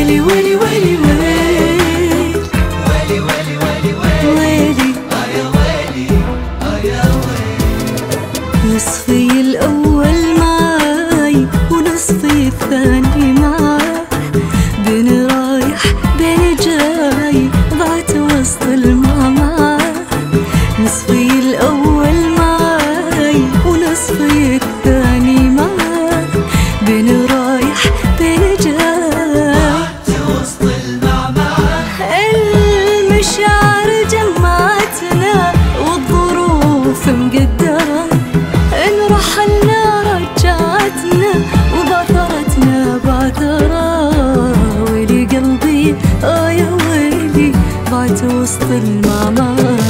ويلي ويلي ويلي ويلي ويلي يا ويلي نصفي الأول معاي ونصفي الثاني معاك، بين رايح بين جاي ضعت وسط المعمعة. نصفي الأول معاي ونصفي الثاني معاك، بين رايح بين جاي ضعت وسط المعمعة. المشاعر جمعتنا والظروف مقدرة، إن رحلنا رجعتنا وبعثرتنا بعثرة. ويلي قلبي يا ويلي ضعت وسط المعمعة.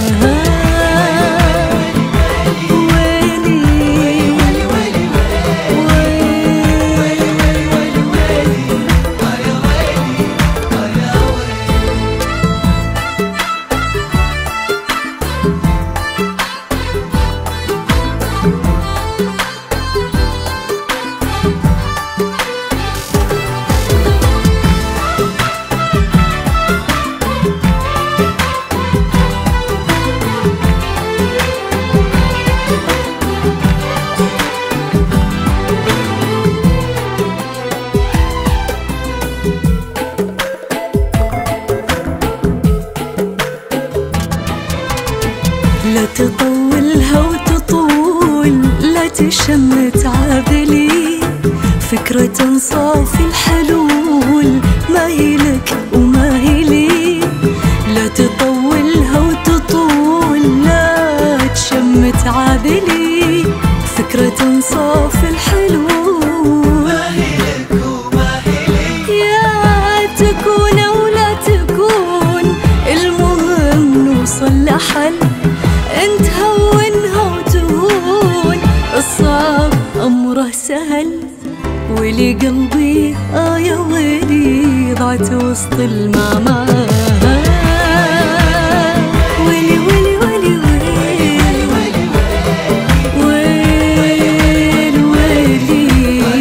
لا تطولها وتطول، لا تشمت عابلي، فكرة صافي الحلول ما هي لك وما هي لي. لا تطولها وتطول، لا تشمت عابلي، فكرة صافي الحلول ما هي لك وما هي لي. يا تكون أو لا تكون، المهم نوصل لحل. انت هونها وتهون، الصعب امره سهل. ويلي قلبي يا ويلي ضعت وسط المعمعة. ويلي ويلي ويلي ويلي ويلي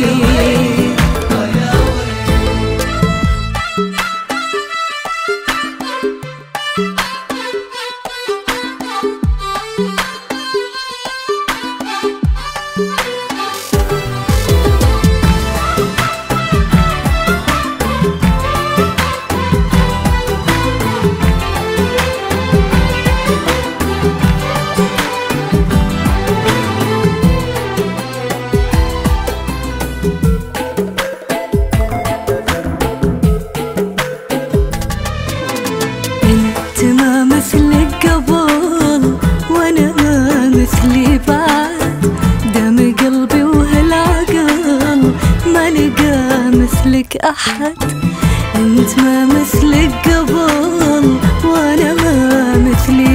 انت ما مثلك قبل وانا ما مثلي بعد، دم قلبي وهالعقل ما لقى مثلك احد. انت ما مثلك قبل وانا ما مثلي